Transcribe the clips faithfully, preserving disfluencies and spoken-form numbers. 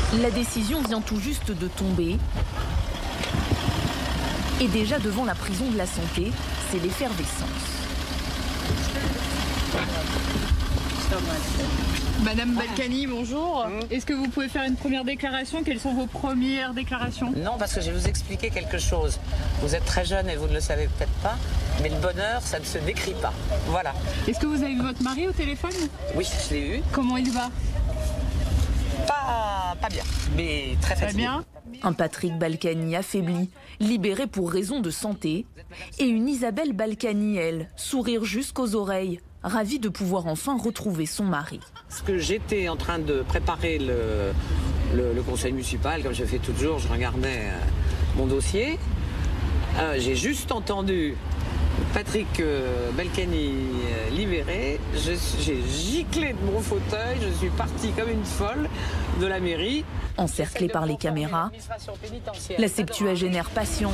La décision vient tout juste de tomber. Et déjà devant la prison de la Santé, c'est l'effervescence. Madame Balkany, bonjour. Mmh. Est-ce que vous pouvez faire une première déclaration? Quelles sont vos premières déclarations? Non, parce que je vais vous expliquer quelque chose. Vous êtes très jeune et vous ne le savez peut-être pas, mais le bonheur, ça ne se décrit pas. Voilà. Est-ce que vous avez vu votre mari au téléphone? Oui, je l'ai eu. Comment il va? Pas, pas bien, mais très Très fatigué. bien. Un Patrick Balkany affaibli, libéré pour raison de santé, et une Isabelle Balkany, elle, sourire jusqu'aux oreilles, ravie de pouvoir enfin retrouver son mari. Parce que j'étais en train de préparer le, le, le conseil municipal, comme je fais toujours, je regardais euh, mon dossier. Euh, J'ai juste entendu Patrick euh, Balkany euh, libéré. J'ai giclé de mon fauteuil, je suis partie comme une folle de la mairie. Encerclée par les caméras, la septuagénaire patiente.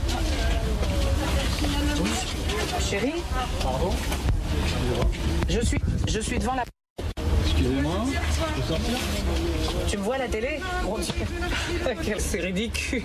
Oui. Chérie, pardon. Je suis, je suis devant la... Excusez-moi, je peux sortir? Tu me vois à la télé? Mon Dieu, c'est ridicule.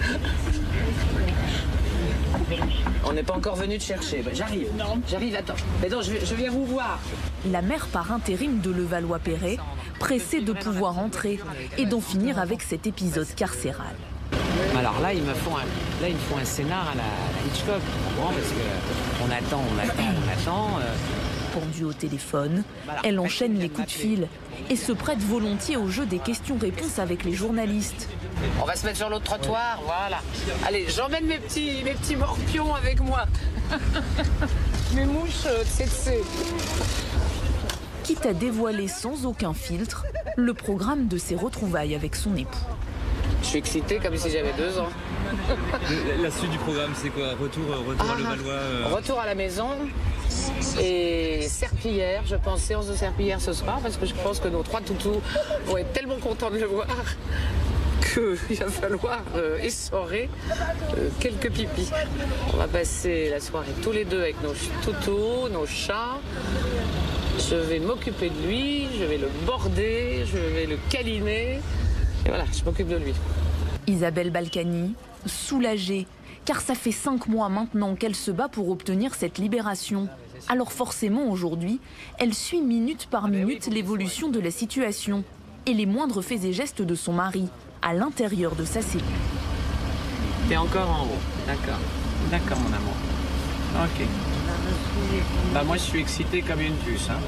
On n'est pas encore venu te chercher. Ben, j'arrive. J'arrive, attends. Mais non, je, je viens vous voir. La maire par intérim de Levallois-Perret, pressée de pouvoir entrer et d'en finir avec cet épisode carcéral. Alors là, ils me font un, là, ils me font un scénar à la, à la Hitchcock, parce qu'on attend, on attend, on attend. Euh... Pendue au téléphone, elle enchaîne les coups de fil et se prête volontiers au jeu des questions-réponses avec les journalistes. On va se mettre sur l'autre trottoir, voilà. Allez, j'emmène mes petits, mes petits morpions avec moi. Mes mouches, c'est c'est. Quitte à dévoiler sans aucun filtre le programme de ses retrouvailles avec son époux. Je suis excitée comme si j'avais deux ans. La, la suite du programme, c'est quoi? Retour, retour ah, à Levallois euh... Retour à la maison et serpillière. Je pense séance de serpillière ce soir parce que je pense que nos trois toutous vont être tellement contents de le voir qu'il va falloir euh, essorer euh, quelques pipis. On va passer la soirée tous les deux avec nos toutous, nos chats. Je vais m'occuper de lui, je vais le border, je vais le câliner. Et voilà, je m'occupe de lui. Isabelle Balkany, soulagée, car ça fait cinq mois maintenant qu'elle se bat pour obtenir cette libération. Alors forcément aujourd'hui, elle suit minute par minute l'évolution de la situation et les moindres faits et gestes de son mari à l'intérieur de sa cellule. T'es encore en haut, d'accord. D'accord mon amour. Ok. Bah moi je suis excitée comme une puce. Hein.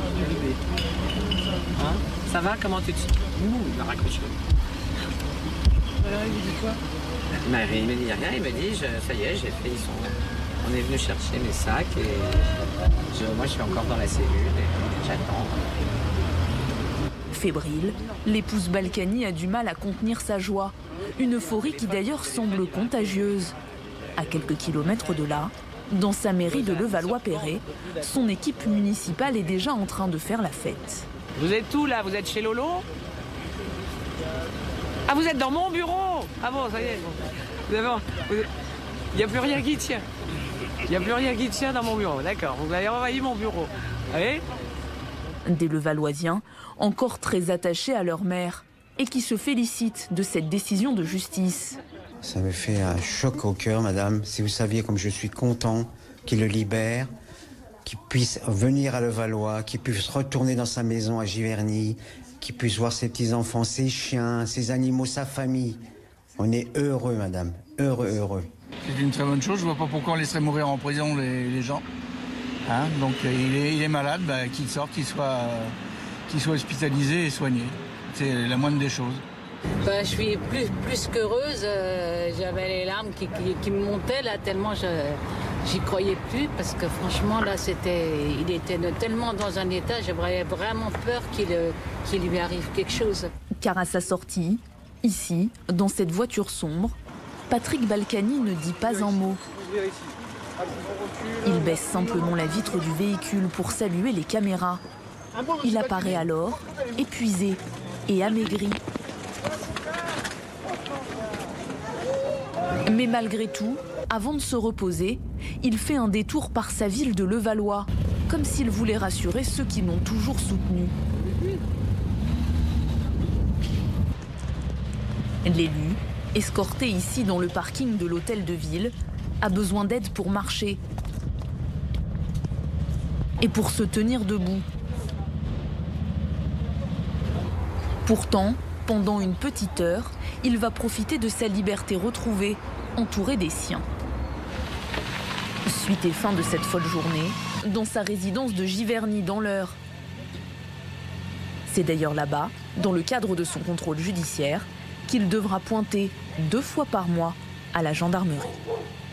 Hein? Ça va? Comment tu te... Ouh, il m'a raccroché. Alors il vous dit quoi? Il m'a il m'a dit rien, il m'a dit je, ça y est, j'ai fait, ils sont... on est venu chercher mes sacs et je, moi je suis encore dans la cellule et j'attends. Fébrile, l'épouse Balkany a du mal à contenir sa joie. Une euphorie qui d'ailleurs semble contagieuse. À quelques kilomètres de là, dans sa mairie de Levallois-Perret, son équipe municipale est déjà en train de faire la fête. Vous êtes où là? Vous êtes chez Lolo? Ah, vous êtes dans mon bureau? Ah bon, ça y est. Vous avez... Il n'y a plus rien qui tient. Il n'y a plus rien qui tient dans mon bureau. D'accord, vous avez envahi mon bureau. Allez? Des Levalloisiens, encore très attachés à leur mère et qui se félicitent de cette décision de justice. Ça me fait un choc au cœur, madame. Si vous saviez comme je suis content qu'il le libère, qu'il puisse venir à Levallois, qu'il puisse retourner dans sa maison à Giverny, qu'il puisse voir ses petits-enfants, ses chiens, ses animaux, sa famille. On est heureux, madame. Heureux, heureux. C'est une très bonne chose. Je vois pas pourquoi on laisserait mourir en prison les, les gens. Hein, donc euh, il, est, il est malade, bah, qu'il sorte, qu'il soit, euh, qu'il soit hospitalisé et soigné. C'est la moindre des choses. Bah, je suis plus, plus qu'heureuse. Euh, J'avais les larmes qui, qui, qui me montaient là, tellement je j'y croyais plus. Parce que franchement, là, c'était, il était tellement dans un état, j'avais vraiment peur qu'il qu'il lui arrive quelque chose. Car à sa sortie, ici, dans cette voiture sombre, Patrick Balkany ne dit pas un mot. Il baisse simplement la vitre du véhicule pour saluer les caméras. Il apparaît alors, épuisé et amaigri. Mais malgré tout, avant de se reposer, il fait un détour par sa ville de Levallois, comme s'il voulait rassurer ceux qui l'ont toujours soutenu. L'élu, escorté ici dans le parking de l'hôtel de ville, a besoin d'aide pour marcher et pour se tenir debout. Pourtant, pendant une petite heure, il va profiter de sa liberté retrouvée, entouré des siens. Suite et fin de cette folle journée, dans sa résidence de Giverny dans l'Eure. C'est d'ailleurs là-bas, dans le cadre de son contrôle judiciaire, qu'il devra pointer deux fois par mois à la gendarmerie.